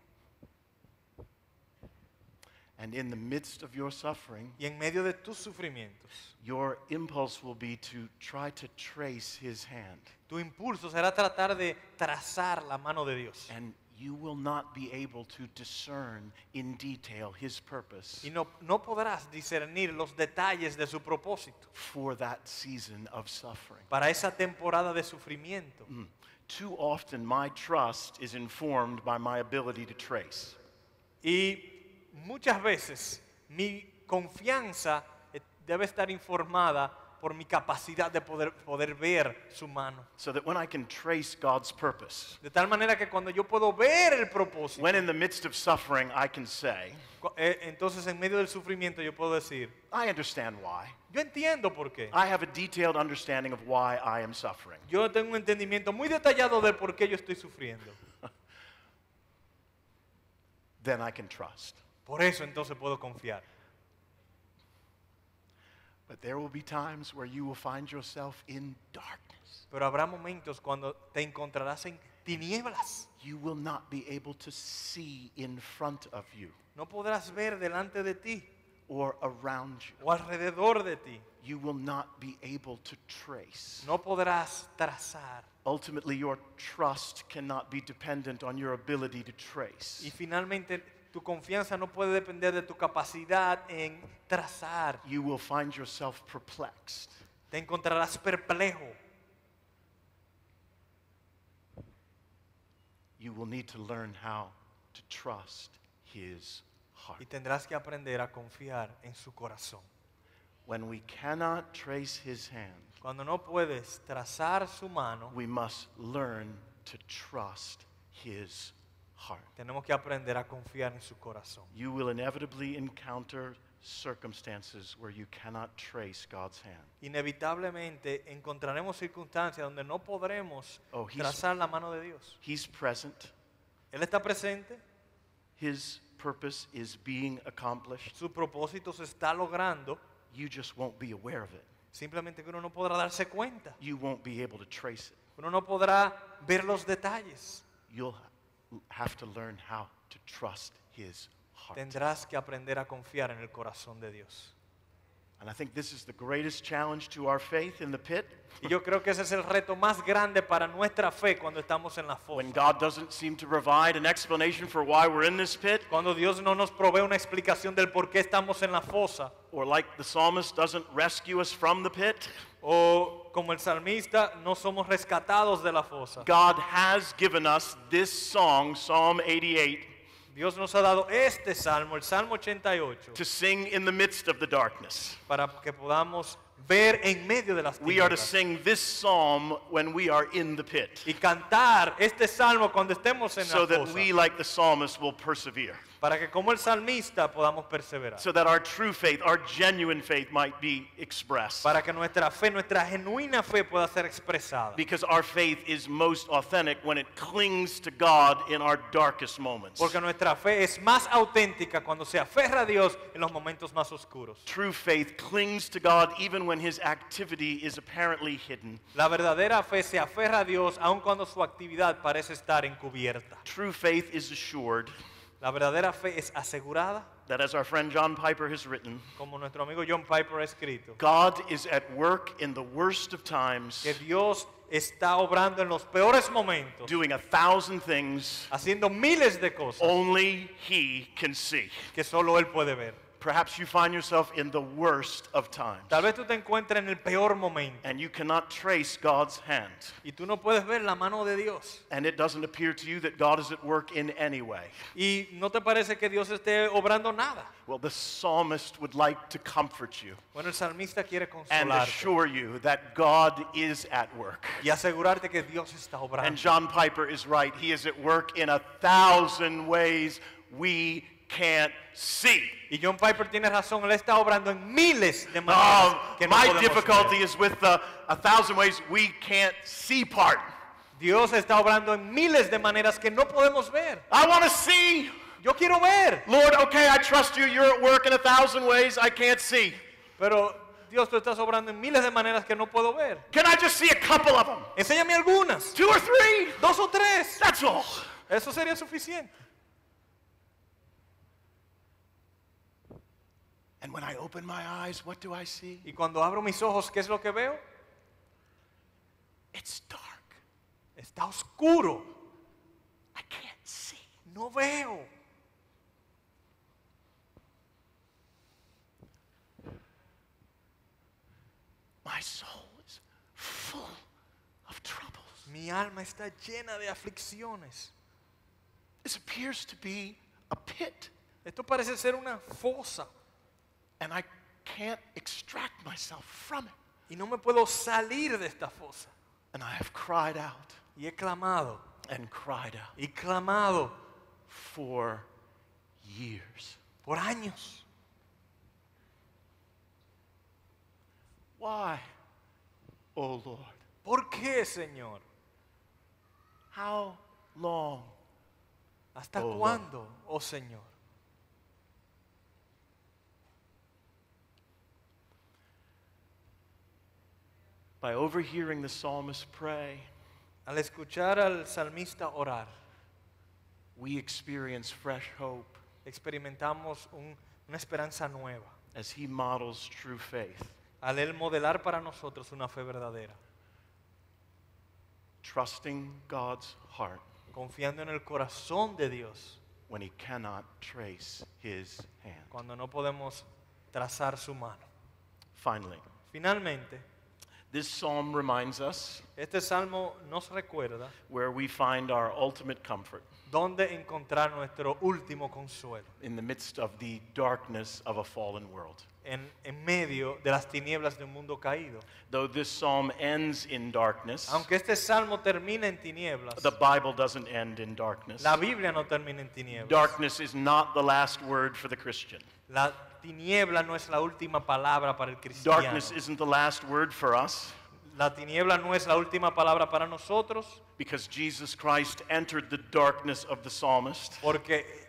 And in the midst of your suffering, y en medio de tus sufrimientos, your impulse will be to try to trace his hand. tu impulso será tratar de trazar la mano de Dios And you will not be able to discern in detail his purpose y no podrás discernir los detalles de su propósito for that season of suffering. para esa temporada de sufrimiento. Too often, my trust is informed by my ability to trace. Y muchas veces mi confianza debe estar informada por mi capacidad de poder ver su mano. So that when I can trace God's purpose, De tal manera que cuando yo puedo ver el propósito, when in the midst of suffering I can say, entonces en medio del sufrimiento yo puedo decir, I understand why. yo entiendo por qué. I have a detailed understanding of why I am suffering. Yo tengo un entendimiento muy detallado de por qué yo estoy sufriendo. Then I can trust. Por eso entonces puedo confiar. But there will be times where you will find yourself in darkness. Pero habrá momentos cuando te encontrarás en tinieblas. You will not be able to see in front of you No podrás ver delante de ti or around you. o alrededor de ti. You will not be able to trace. No podrás trazar. Ultimately, your trust cannot be dependent on your ability to trace. Y finalmente tu confianza no puede depender de tu capacidad en trazar. You will find yourself perplexed. Te encontrarás perplejo. You will need to learn how to trust his heart. Y tendrás que aprender a confiar en su corazón. When we cannot trace his hand, Cuando no puedes trazar su mano, we must learn to trust his heart. tenemos que aprender a confiar en su corazón. You will inevitably encounter circumstances where you cannot trace God's hand. Inevitablemente encontraremos circunstancias donde no podremos Oh, he's- trazar la mano de Dios. He's present. Él está presente, His purpose is being accomplished, su propósito se está logrando, you just won't be aware of it. simplemente que uno no podrá darse cuenta. You won't be able to trace it. Uno no podrá ver los detalles. You'll have to learn how to trust his heart. Tendrás que aprender a confiar en el corazón de Dios. And I think this is the greatest challenge to our faith in the pit. Y yo creo que ese es el reto más grande para nuestra fe cuando estamos en la When fosa. God doesn't seem to provide an explanation for why we're in this pit, Cuando Dios no nos provee una explicación del por qué estamos en la fosa. or like the psalmist doesn't rescue us from the pit, O como el salmista, no somos rescatados de la fosa. God has given us this song, Psalm 88, Dios nos ha dado este salmo, el Salmo 88, to sing in the midst of the darkness. para que podamos ver en medio de las We are to tinieblas. sing this psalm when we are in the pit, Y cantar este salmo cuando estemos en so la that fosa. we, like the psalmist, will persevere. Para que como el salmista podamos perseverar. So that our true faith, our genuine faith might be expressed. Para que nuestra fe, nuestra genuina fe pueda ser expresada. Because our faith is most authentic when it clings to God in our darkest moments. Porque nuestra fe es más auténtica cuando se aferra a Dios en los momentos más oscuros. True faith clings to God even when his activity is apparently hidden. La verdadera fe se aferra a Dios aun cuando su actividad parece estar encubierta. True faith is assured La verdadera fe es asegurada, that, as our friend John Piper has written, como nuestro amigo John Piper ha escrito, God is at work in the worst of times, que Dios está obrando en los peores momentos, doing 1,000 things haciendo miles de cosas only he can see. que solo Él puede ver. Perhaps you find yourself in the worst of times, Tal vez tú te encuentres en el peor momento and you cannot trace God's hand. y tú no puedes ver la mano de Dios. And it doesn't appear to you that God is at work in any way. Y no te parece que Dios esté obrando nada. Well, the psalmist would like to comfort you Bueno, el salmista quiere and consolarte assure you that God is at work. y asegurarte que Dios está And obrando. John Piper is right. He is at work in 1,000 ways we can't see. Y John Piper tiene razón, Él está obrando en miles de maneras que no My podemos difficulty ver. is with the 1,000 ways we can't see part. Dios está obrando en miles de maneras que no podemos ver. I want to see. Yo quiero ver, Lord, okay, I trust you. You're at work in 1,000 ways I can't see. pero Dios, tú estás obrando en miles de maneras que no puedo ver. Can I just see a couple of them? Enséñame algunas, 2 or 3? 2 o 3. That's all. Eso sería suficiente. And when I open my eyes, what do I see? Y cuando abro mis ojos, ¿qué es lo que veo? It's dark. Está oscuro. I can't see. No veo. My soul is full of troubles. Mi alma está llena de aflicciones. This appears to be a pit, Esto parece ser una fosa and I can't extract myself from it. y no me puedo salir de esta fosa. And I have cried out Y he clamado and cried out y clamado for years. por años. Why, oh Lord? ¿Por qué, Señor? How long? ¿Hasta Oh, cuándo, oh Señor? By overhearing the psalmist pray, Al escuchar al salmista orar, we experience fresh hope experimentamos una esperanza nueva. as he models true faith, Al él modelar para nosotros una fe verdadera, trusting God's heart confiando en el corazón de Dios, when he cannot trace his hand. cuando no podemos trazar su mano. Finally, Finalmente, this psalm reminds us este salmo nos recuerda where we find our ultimate comfort dónde encontrar nuestro último consuelo in the midst of the darkness of a fallen world. en medio de las tinieblas de un mundo caído. Though this psalm ends in darkness, Aunque este salmo termina en tinieblas, the Bible doesn't end in darkness. la Biblia no termina en tinieblas. Darkness is not the last word for the Christian. La tiniebla no es la última palabra para el cristiano. Darkness isn't the last word for us La tiniebla no es la última palabra para nosotros, because Jesus Christ entered the darkness of the psalmist porque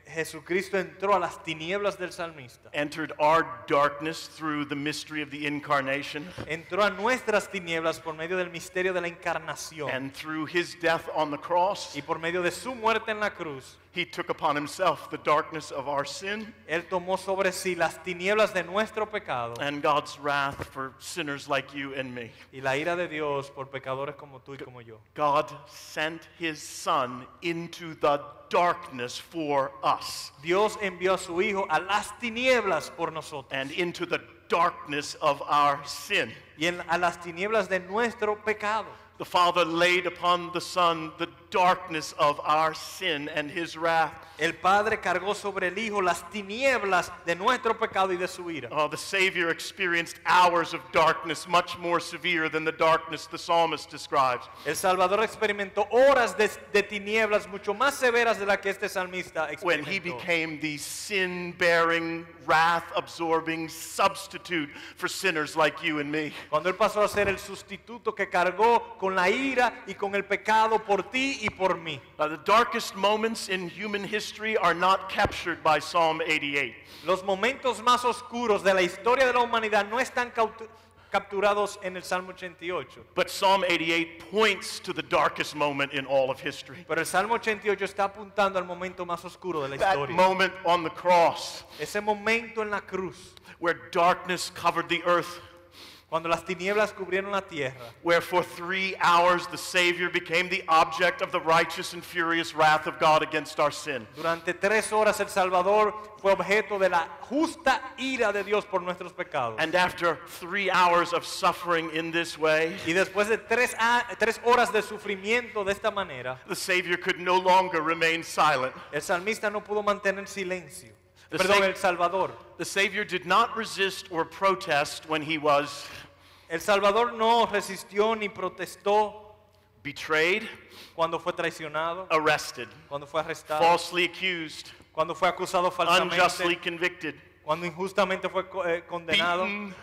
Jesucristo entró a las tinieblas del salmista. entered our darkness through the mystery of the incarnation, Entró a nuestras tinieblas por medio del misterio de la encarnación. and through his death on the cross, Y por medio de su muerte en la cruz, he took upon himself the darkness of our sin Él tomó sobre sí las tinieblas de nuestro pecado and God's wrath for sinners like you and me. y la ira de Dios por pecadores como tú y como yo. God sent his son into the darkness for us Dios envió a su Hijo a las tinieblas por nosotros and into the darkness of our sin. y a las tinieblas de nuestro pecado. The Father laid upon the Son the darkness of our sin and his wrath. El Padre cargó sobre el Hijo las tinieblas de nuestro pecado y de su ira. Oh, the Savior experienced hours of darkness much more severe than the darkness the psalmist describes. El Salvador experimentó horas de tinieblas mucho más severas de las que este salmista When he experimentó. became the sin-bearing, wrath-absorbing substitute for sinners like you and me. Cuando Él pasó a ser el sustituto que cargó con la ira y con el pecado por ti y por mí. The darkest moments in human history are not captured by Psalm 88. Los momentos más oscuros de la historia de la humanidad no están capturados en el Salmo 88. But Psalm 88 points to the darkest moment in all of history. Pero el Salmo 88 está apuntando al momento más oscuro de la That historia. moment on the cross Ese momento en la cruz, where darkness covered the earth, cuando las tinieblas cubrieron la tierra, where for 3 hours the Savior became the object of the righteous and furious wrath of God against our sin. durante 3 horas el Salvador fue objeto de la justa ira de Dios por nuestros pecados. And after 3 hours of suffering in this way, Y después de 3 horas de sufrimiento de esta manera, the Savior could no longer remain silent. el salmista no pudo mantener silencio. The Perdón, Sa- el Salvador. The Savior did not resist or protest when he was El Salvador no resistió ni protestó betrayed, cuando fue traicionado, arrested, cuando fue arrestado, falsely accused, cuando fue acusado falsamente, unjustly convicted, cuando injustamente fue condenado, beaten,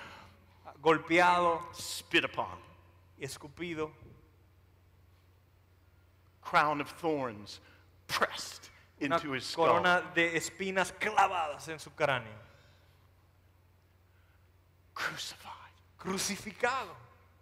golpeado spit upon, y escupido, crown of thorns pressed una into his skull. corona de espinas clavadas en su cráneo, Crucified. crucificado.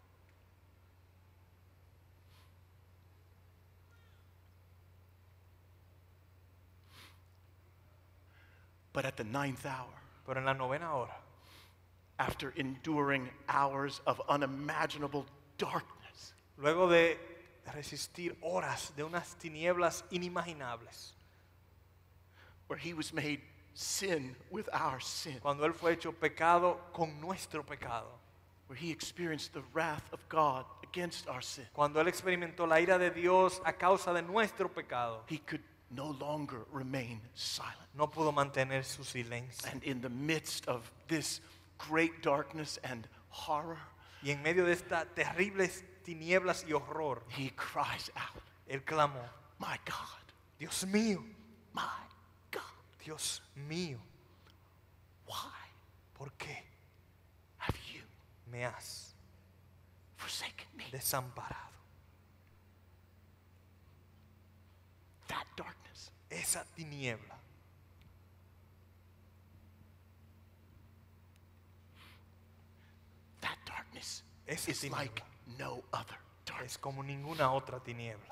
But at the 9th hour, Pero en la 9ª hora, after enduring hours of unimaginable darkness, luego de resistir horas de unas tinieblas inimaginables, where he was made sin with our sin, cuando Él fue hecho pecado con nuestro pecado, where he experienced the wrath of God against our sin, cuando Él experimentó la ira de Dios a causa de nuestro pecado, he could no longer remain silent. no pudo mantener su silencio. And in the midst of this great darkness and horror, Y en medio de estas terribles tinieblas y horror, he cries out, Él clamó, "My God, Dios mío, my God, Dios mío, why ¿por qué have you me has forsaken me?" desamparado? That darkness Esa tiniebla, is tiniebla like no other darkness. es como ninguna otra tiniebla.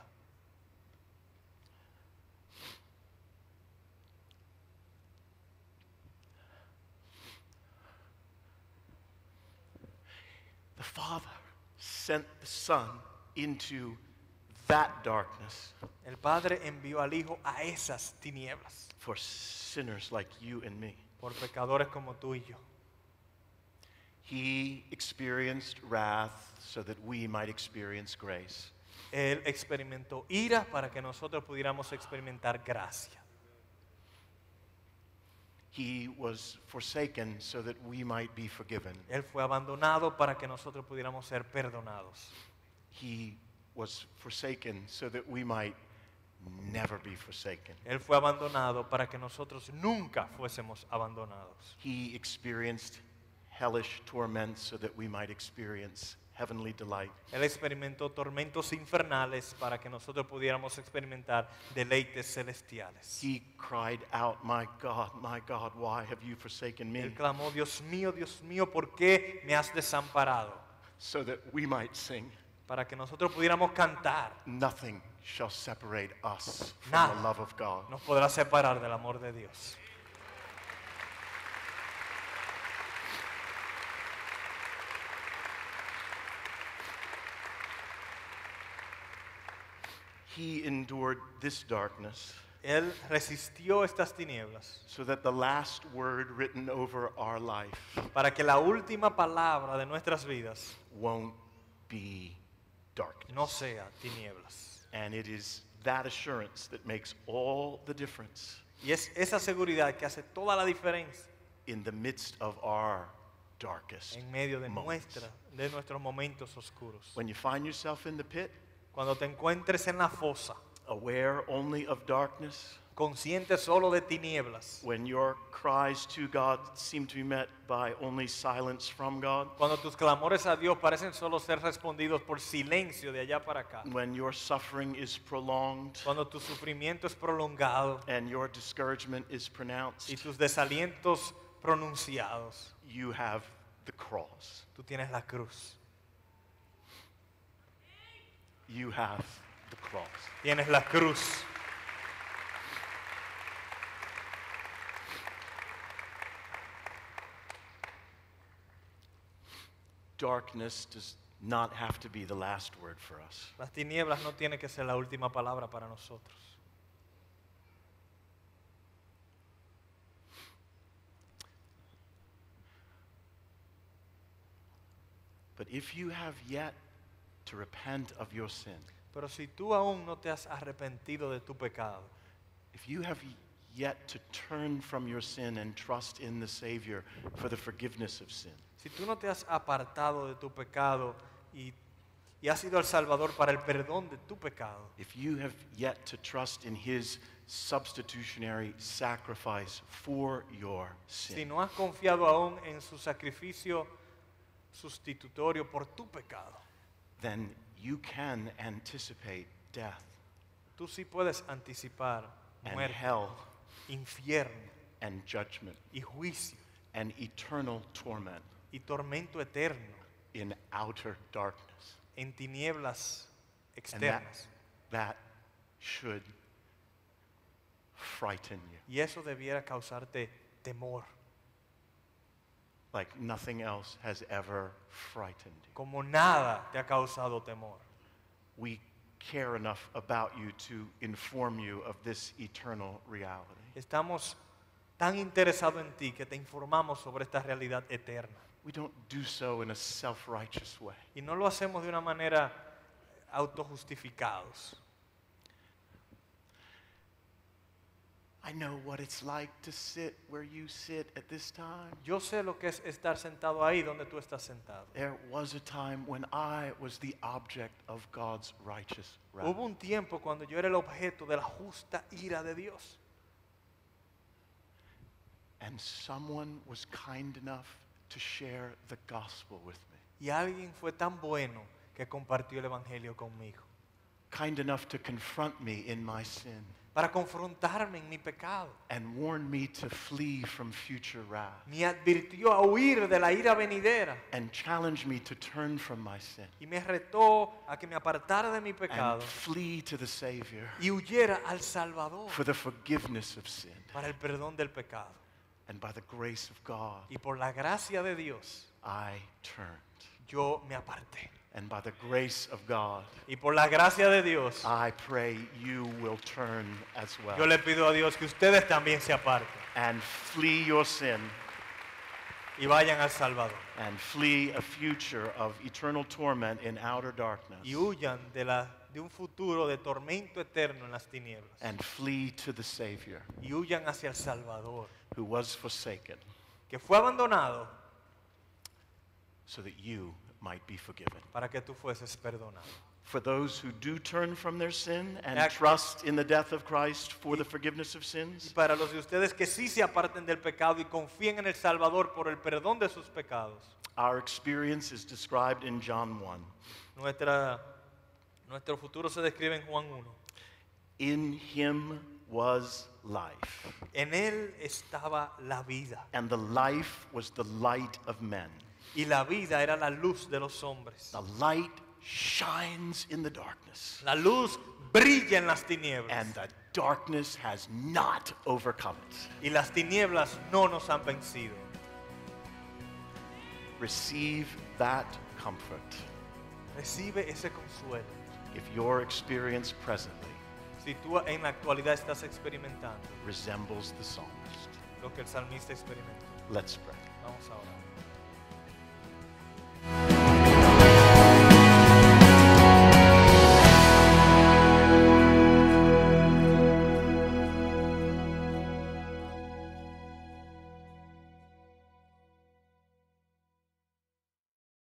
The Father sent the Son into that darkness El Padre envió al Hijo a esas tinieblas for sinners like you and me. por pecadores como tú y yo. He experienced wrath so that we might experience grace. Él experimentó ira para que nosotros pudiéramos experimentar gracia. He was forsaken so that we might be forgiven. Él fue abandonado para que nosotros pudiéramos ser perdonados. He was forsaken so that we might never be forsaken. Él fue abandonado para que nosotros nunca fuésemos abandonados. He experienced hellish torments so that we might experience heavenly delight. Él experimentó tormentos infernales para que nosotros pudiéramos experimentar deleites celestiales. He cried out, my God, why have you forsaken me? Él clamó, Dios mío, ¿por qué me has desamparado? So that we might sing, Para que nosotros pudiéramos cantar. nothing shall separate us from Nada the love of God. nos podrá separar del amor de Dios. He endured this darkness Él resistió estas tinieblas so that the last word written over our life para que la última palabra de nuestras vidas won't be darkness. no sea tinieblas. And it is that assurance that makes all the difference Y es esa seguridad que hace toda la diferencia in the midst of our darkest en medio de moments. nuestros momentos oscuros. When you find yourself in the pit, Cuando te encuentres en la fosa, aware only of darkness, consciente solo de tinieblas, when your cries to God seem to be met by only silence from God, cuando tus clamores a Dios parecen solo ser respondidos por silencio de allá para acá, when your suffering is prolonged cuando tu sufrimiento es prolongado and your discouragement is pronounced, y tus desalientos pronunciados, you have the cross. tú tienes la cruz. You have the cross. Tienes la cruz. Darkness does not have to be the last word for us. Las tinieblas no tienen que ser la última palabra para nosotros. But if you have yet to repent of your sin, Pero si tú aún no te has arrepentido de tu pecado, if you have yet to turn from your sin and trust in the Savior for the forgiveness of sin, si tú no te has apartado de tu pecado y has sido el Salvador para el perdón de tu pecado, if you have yet to trust in His substitutionary sacrifice for your si sin, no has confiado aún en su sacrificio sustitutorio por tu pecado, then you can anticipate death tú sí puedes anticipar and muerte, hell infierno and judgment y juicio and eternal torment y tormento eterno in outer darkness. en tinieblas And that, externas. that should frighten you Y eso debiera causarte temor, like nothing else has ever frightened you. como nada te ha causado temor. We care enough about you to inform you of this eternal reality. Estamos tan interesados en ti que te informamos sobre esta realidad eterna. We don't do so in a self-righteous way. Y no lo hacemos de una manera autojustificados. I know what it's like to sit where you sit at this time. Yo sé lo que es estar sentado ahí donde tú estás sentado. There was a time when I was the object of God's righteous wrath. Hubo un tiempo cuando yo era el objeto de la justa ira de Dios. And someone was kind enough to share the gospel with me. Y alguien fue tan bueno que compartió el evangelio conmigo. Kind enough to confront me in my sin Para confrontarme en mi pecado. and warn me to flee from future wrath Me advirtió a huir de la ira venidera. and challenge me to turn from my sin Y me retó a que me apartara de mi and pecado flee to the Savior y huyera al Salvador for the forgiveness of sin. para el perdón del pecado. And by the grace of God, Y por la gracia de Dios, I turned. yo me aparté. And by the grace of God, Y por la gracia de Dios, I pray you will turn as yo well le pido a Dios que ustedes también se aparten and flee your sin y vayan al Salvador. and flee a future of eternal torment in outer darkness Y huyan de un futuro de tormento eterno en las tinieblas. and flee to the Savior Y huyan hacia el Salvador, who was forsaken que fue abandonado so that you might be forgiven. para que tú fueses perdonado. For those who do turn from their sin and Ac- trust in the death of Christ for the forgiveness of Y sins, para los de ustedes que sí se aparten del pecado y confíen en el Salvador por el perdón de sus pecados, Our experience is described in John 1. Nuestro futuro se describe en Juan 1. In him was life, En él estaba la vida. and the life was the light of men. Y la vida era la luz de los hombres. The light shines in the darkness, La luz brilla en las tinieblas. and the darkness has not overcome it. Y las tinieblas no nos han vencido. Receive that comfort Recibe ese consuelo. if your experience presently Si tú en la actualidad estás experimentando resembles the psalmist. lo que el salmista experimentó. Let's pray. Vamos a orar.